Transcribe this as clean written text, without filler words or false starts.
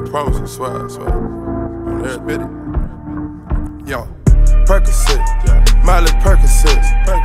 Promise, I swear, I swear. On every bit. Yo, Percocet, Miley Percocet.